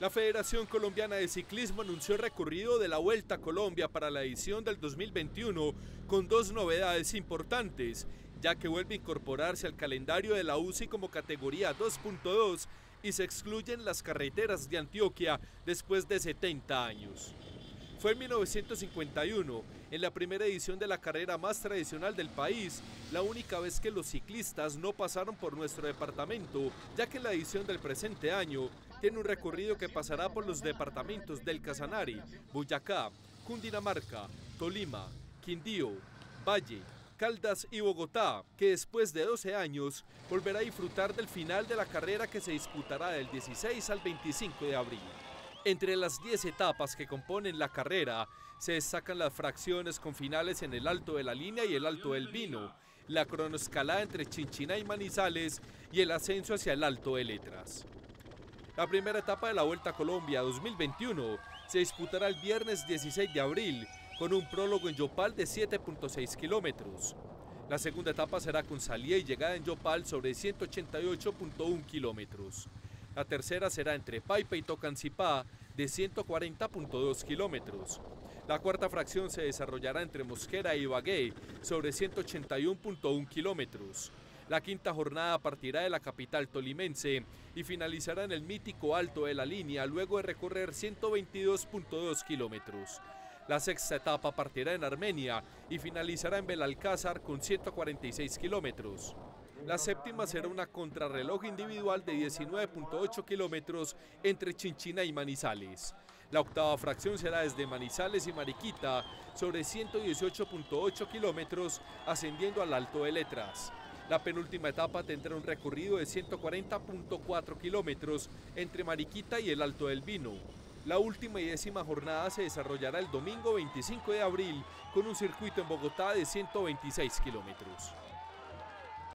La Federación Colombiana de Ciclismo anunció el recorrido de la Vuelta a Colombia para la edición del 2021 con dos novedades importantes, ya que vuelve a incorporarse al calendario de la UCI como categoría 2.2 y se excluyen las carreteras de Antioquia después de 70 años. Fue en 1951, en la primera edición de la carrera más tradicional del país, la única vez que los ciclistas no pasaron por nuestro departamento, ya que la edición del presente año tiene un recorrido que pasará por los departamentos del Casanare, Boyacá, Cundinamarca, Tolima, Quindío, Valle, Caldas y Bogotá, que después de 12 años volverá a disfrutar del final de la carrera que se disputará del 16 al 25 de abril. Entre las 10 etapas que componen la carrera, se destacan las fracciones con finales en el Alto de la Línea y el Alto del Vino, la cronoescalada entre Chinchiná y Manizales y el ascenso hacia el Alto de Letras. La primera etapa de la Vuelta a Colombia 2021 se disputará el viernes 16 de abril, con un prólogo en Yopal de 7.6 kilómetros. La segunda etapa será con salida y llegada en Yopal sobre 188.1 kilómetros. La tercera será entre Paipa y Tocancipá de 140.2 kilómetros. La cuarta fracción se desarrollará entre Mosquera y Ibagué sobre 181.1 kilómetros. La quinta jornada partirá de la capital tolimense y finalizará en el mítico Alto de la Línea luego de recorrer 122.2 kilómetros. La sexta etapa partirá en Armenia y finalizará en Belalcázar con 146 kilómetros. La séptima será una contrarreloj individual de 19.8 kilómetros entre Chinchiná y Manizales. La octava fracción será desde Manizales y Mariquita sobre 118.8 kilómetros ascendiendo al Alto de Letras. La penúltima etapa tendrá un recorrido de 140.4 kilómetros entre Mariquita y el Alto del Vino. La última y décima jornada se desarrollará el domingo 25 de abril con un circuito en Bogotá de 126 kilómetros.